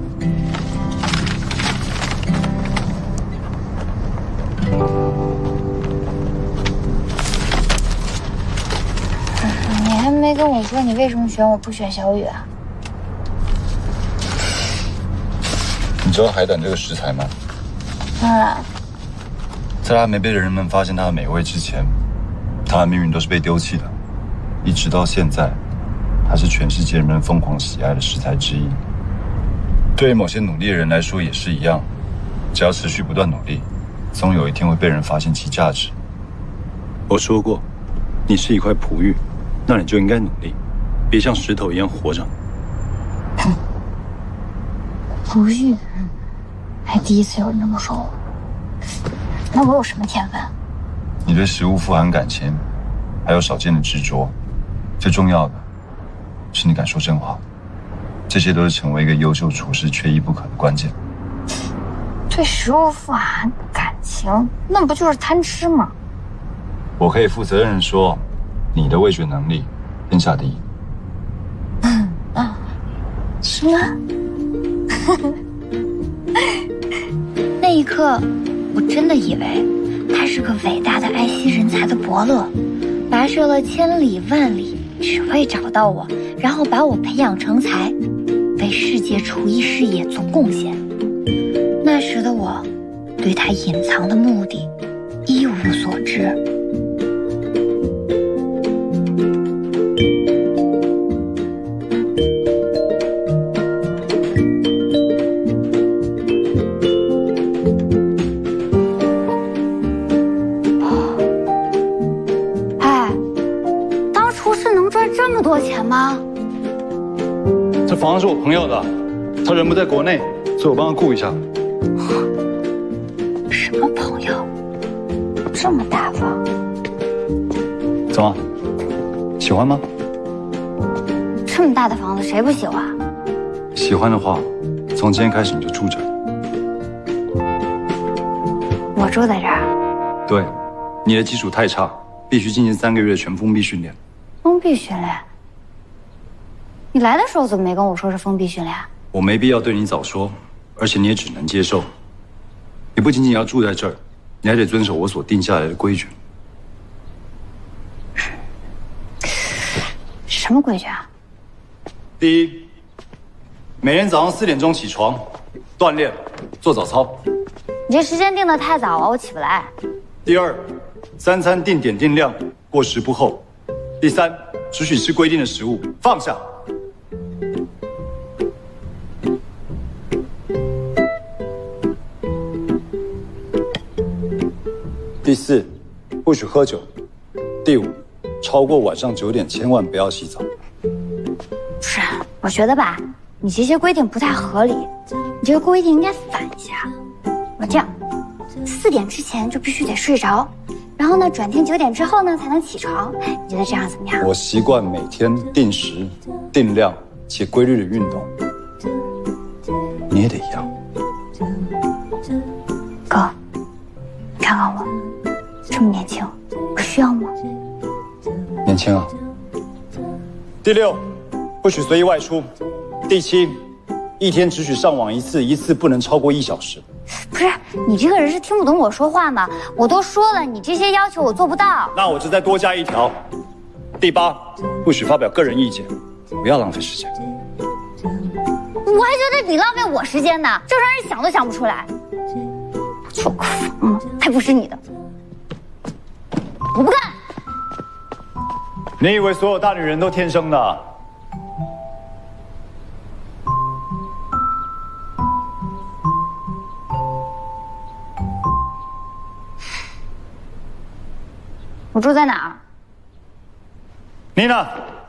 你还没跟我说你为什么选我不选小雨啊？ 你知道海胆这个食材吗？ 当然。 在它还没被人们发现它的美味之前，它的命运都是被丢弃的，一直到现在，它是全世界人们疯狂喜爱的食材之一。对于某些努力的人来说也是一样，只要持续不断努力，总有一天会被人发现其价值。我说过，你是一块璞玉，那你就应该努力，别像石头一样活着。 璞玉，还第一次有人这么说我。那我有什么天分？ 你对食物富含感情，还有少见的执着，最重要的是你敢说真话。这些都是成为一个优秀厨师缺一不可的关键。 对食物富含感情，那不就是贪吃吗？ 我可以负责任地说，你的味觉能力天下第一。 嗯啊，什么？ 那一刻，我真的以为他是个伟大的爱惜人才的伯乐，跋涉了千里万里，只为找到我，然后把我培养成才，为世界厨艺事业做贡献。那时的我，对他隐藏的目的一无所知。 这么多钱吗？ 这房子是我朋友的，他人不在国内，所以我帮他顾一下。 什么朋友？这么大方？ 怎么？喜欢吗？ 这么大的房子，谁不喜欢？ 喜欢的话，从今天开始你就住这。 我住在这儿？ 对，你的基础太差，必须进行三个月的全封闭训练。 封闭训练？你来的时候怎么没跟我说是封闭训练？ 我没必要对你早说，而且你也只能接受。你不仅仅要住在这儿，你还得遵守我所定下来的规矩。 什么规矩啊？ 第一，每天早上四点钟起床，锻炼，做早操。 你这时间定得太早了，我起不来。 第二，三餐定点定量，过时不候。第三，只许吃规定的食物，放下。第四，不许喝酒。第五，超过晚上九点千万不要洗澡。 不是，我觉得吧，你这些规定不太合理，你这个规定应该反一下。我这样，四点之前就必须得睡着，然后呢，转天九点之后呢才能起床。你觉得这样怎么样？ 我习惯每天定时、定量且规律的运动，你也得一样。 哥，你看看我，这么年轻，我需要吗？ 年轻啊。第六，不许随意外出。第七，一天只许上网一次，一次不能超过一小时。 不是，你这个人是听不懂我说话吗？我都说了，你这些要求我做不到。 那我就再多加一条。第八，不许发表个人意见，不要浪费时间。 我还觉得你浪费我时间呢，正常人想都想不出来。就可嗯，还不是你的，我不干。 你以为所有大女人都天生的？ 我住在哪儿？ 你呢？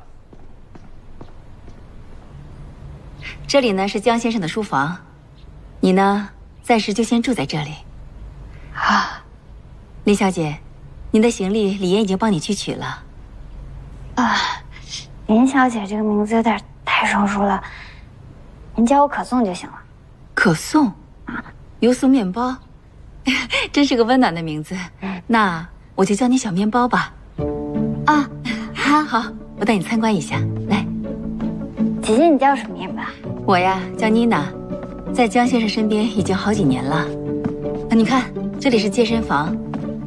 这里呢是江先生的书房，你呢暂时就先住在这里。啊，林小姐，您的行李李岩已经帮你去取了。 啊，林小姐这个名字有点太生疏了，您叫我可颂就行了。 可颂啊，油酥面包，真是个温暖的名字。那我就叫你小面包吧。啊，好，好，我带你参观一下。来， 姐姐，你叫什么名字啊？ 我呀叫妮娜，在江先生身边已经好几年了。啊，你看，这里是健身房，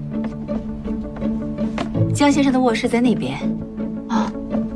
江先生的卧室在那边。哦，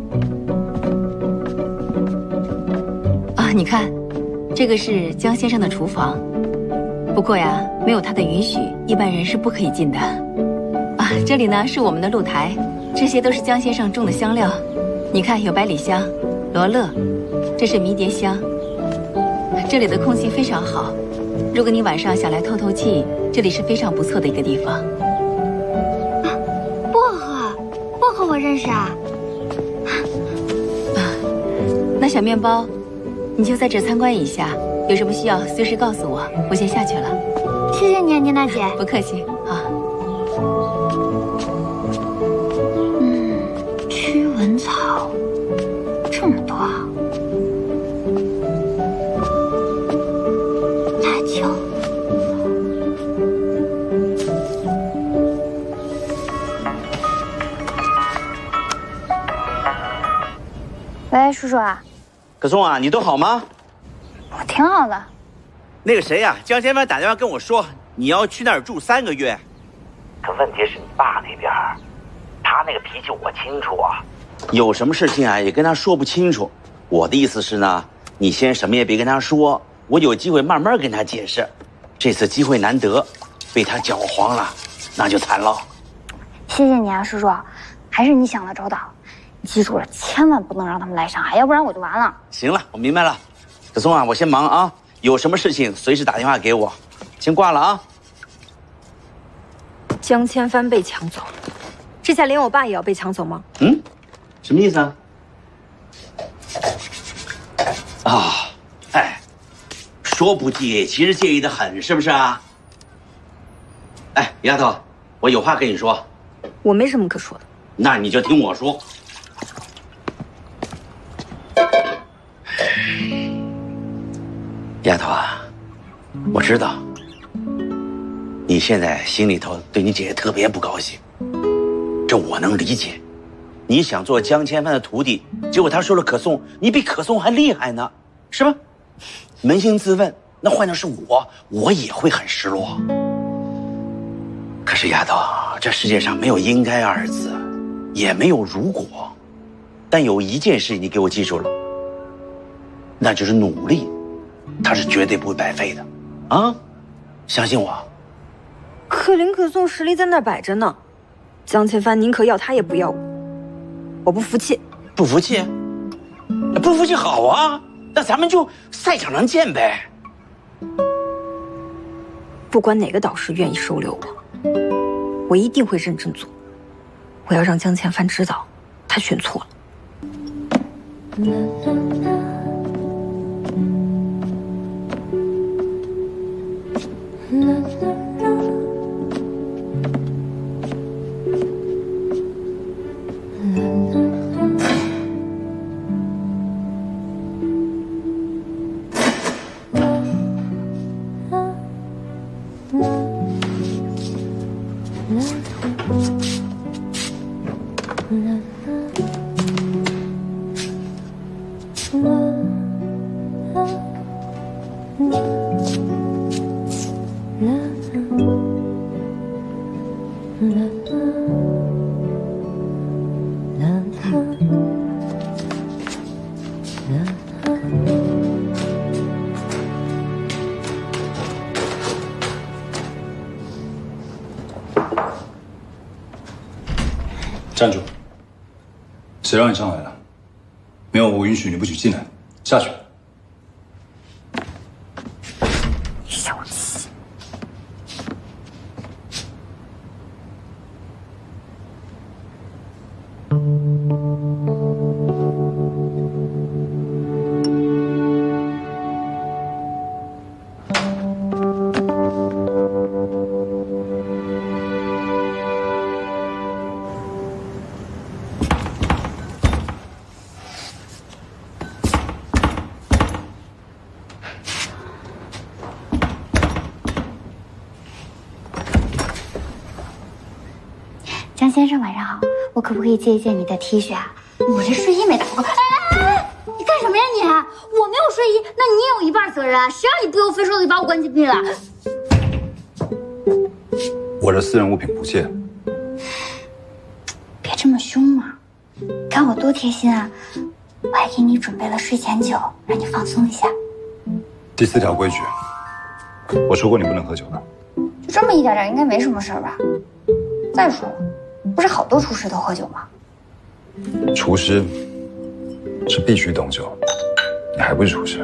啊，你看，这个是江先生的厨房，不过呀，没有他的允许，一般人是不可以进的。啊，这里呢是我们的露台，这些都是江先生种的香料，你看有百里香、罗勒，这是迷迭香。这里的空气非常好，如果你晚上想来透透气，这里是非常不错的一个地方。 啊，薄荷，薄荷我认识啊。 啊，那小面包，你就在这参观一下，有什么需要随时告诉我，我先下去了。 谢谢你啊，妮娜姐。 不客气啊。 嗯，驱蚊草这么多啊。辣椒。喂，叔叔啊。 可颂啊，你都好吗？ 我挺好的。 那个谁呀、啊，江先生打电话跟我说，你要去那儿住三个月。 可问题是你爸那边，他那个脾气我清楚啊。 有什么事情啊，也跟他说不清楚。我的意思是呢，你先什么也别跟他说，我有机会慢慢跟他解释。这次机会难得，被他搅黄了，那就惨了。 谢谢你啊，叔叔，还是你想的周到。你记住了，千万不能让他们来上海，要不然我就完了。 行了，我明白了。可颂啊，我先忙啊，有什么事情随时打电话给我。先挂了啊。 江千帆被抢走，这下连我爸也要被抢走吗？ 嗯，什么意思啊？啊，哎，说不介意，其实介意的很，是不是啊？哎，丫头，我有话跟你说。 我没什么可说的。 那你就听我说。丫头啊，我知道你现在心里头对你姐姐特别不高兴，这我能理解。你想做江千帆的徒弟，结果他说了可颂，你比可颂还厉害呢，是吧？扪心自问，那换成是我，我也会很失落。可是丫头，这世界上没有应该二字，也没有如果， 但有一件事你给我记住了，那就是努力，它是绝对不会白费的，啊，相信我。 可林可颂实力在那儿摆着呢，江千帆宁可要他也不要我，我不服气。 不服气？不服气好啊，那咱们就赛场上见呗。 不管哪个导师愿意收留我，我一定会认真做。我要让江千帆知道，他选错了。 站住！谁让你上来的？没有我允许，你不许进来。下去。 小气！江先生晚上好，我可不可以借一件你的 T 恤啊？我这睡衣没打过。哎哎哎！你干什么呀你？我没有睡衣，那你也有一半责任啊！谁让你不由分说的把我关禁闭了？ 我的私人物品不借。 别这么凶嘛！看我多贴心啊！我还给你准备了睡前酒，让你放松一下。 第四条规矩，我说过你不能喝酒的。 就这么一点点，应该没什么事儿吧？再说了，不是好多厨师都喝酒吗？ 厨师是必须懂酒，你还不是厨师。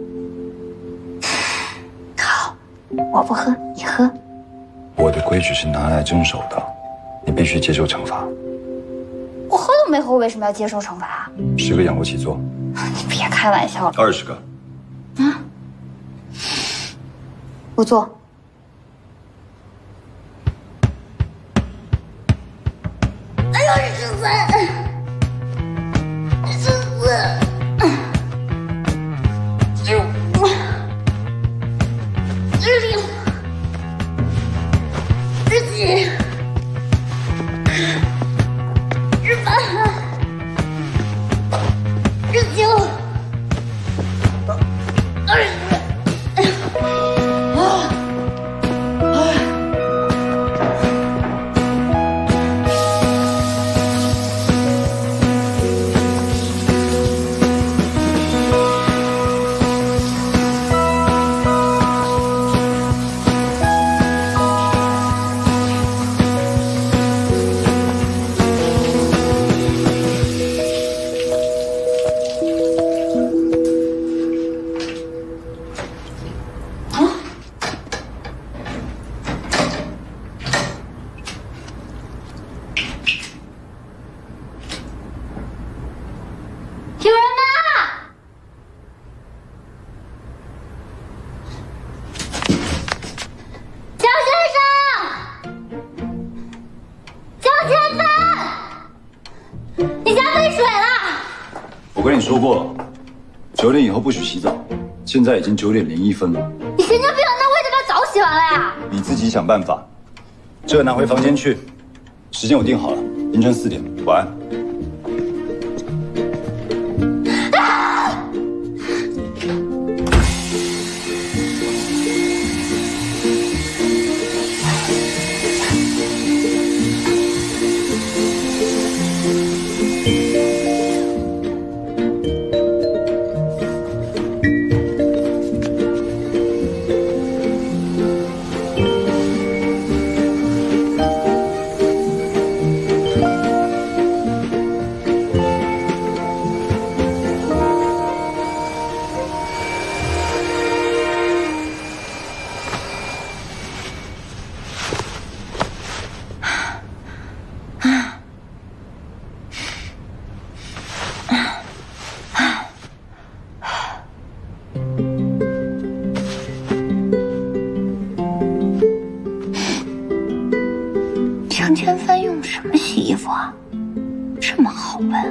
好，我不喝，你喝。 我的规矩是拿来遵守的，你必须接受惩罚。 我喝都没喝，为什么要接受惩罚？ 十个仰卧起坐。 你别开玩笑了。 二十个。 啊！不做。哎呦，十三，十四，十五，十六，十七，十八，十九，二十。 我跟你说过了，九点以后不许洗澡。现在已经九点零一分了。 你神经病！那我也得把澡洗完了呀。 你自己想办法。这个拿回房间去，时间我定好了，凌晨四点。晚安。 江千帆用什么洗衣服啊？这么好闻，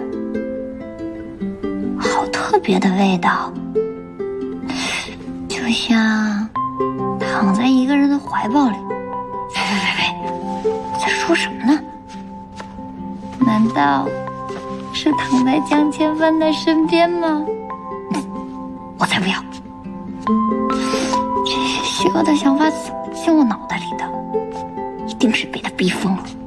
好特别的味道，就像躺在一个人的怀抱里。喂喂喂喂，在说什么呢？难道是躺在江千帆的身边吗？我才不要！这些邪恶的想法怎么进我脑袋里的？一定是被他逼疯了。